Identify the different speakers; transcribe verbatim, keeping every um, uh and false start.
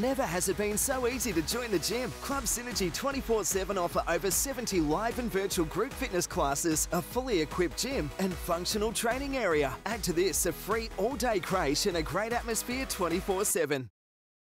Speaker 1: Never has it been so easy to join the gym. Club Synergy twenty-four seven offer over seventy live and virtual group fitness classes, a fully equipped gym and functional training area. Add to this a free all-day crèche and a great atmosphere twenty-four seven.